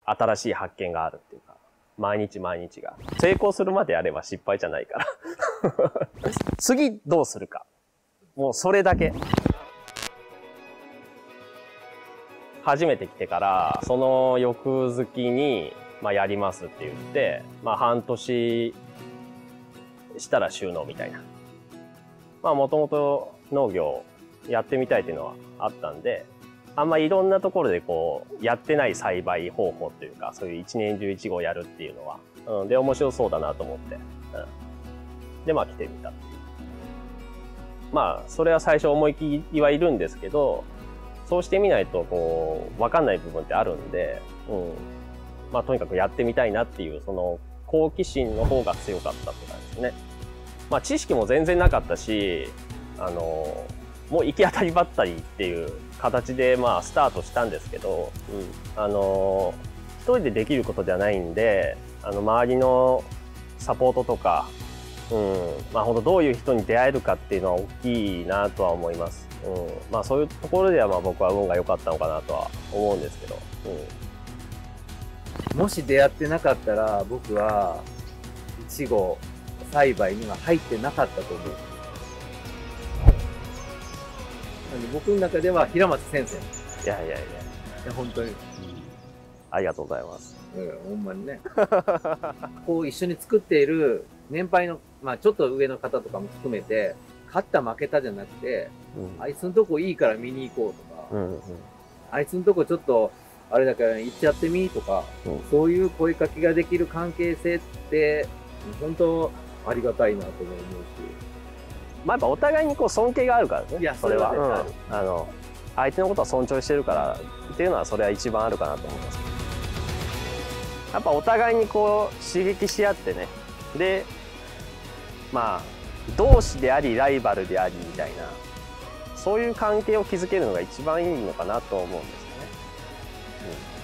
新しい発見があるっていうか、毎日毎日が。成功するまでやれば失敗じゃないから。次どうするか。もうそれだけ。初めて来てから、その翌月に、やりますって言って、半年したら収納みたいな。もともと農業やってみたいっていうのはあったんで、あんまいろんなところでやってない栽培方法というか、そういう一年中イチゴをやるっていうのは、で、面白そうだなと思って、で、来てみたっていう。それは最初思い切りはいるんですけど、そうしてみないと、わかんない部分ってあるんで、とにかくやってみたいなっていう、その、好奇心の方が強かったって感じですね。知識も全然なかったし、もう行き当たりばったりっていう形で、スタートしたんですけど、一人でできることじゃないんで、周りのサポートとか、本当どういう人に出会えるかっていうのは大きいなとは思います。そういうところでは僕は運が良かったのかなとは思うんですけど。 もし出会ってなかったら、僕は、イチゴ栽培には入ってなかったと思う。僕の中では平松先生。 いや、 本当に。 ありがとうございます。 ほんまにね。一緒に作っている年配の、ちょっと上の方とかも含めて、勝った負けたじゃなくて、あいつのとこいいから見に行こうとか、あいつのとこちょっと、あれだから行っちゃってみとか、そういう声かけができる関係性って、本当ありがたいなと思うし。 やっぱお互いに尊敬があるからね。 いや、 それは。相手のことは尊重してるからっていうのはそれは一番あるかなと思います。やっぱお互いに刺激し合ってね。で、同志でありライバルでありみたいな、そういう関係を築けるのが一番いいのかなと思うんですよね。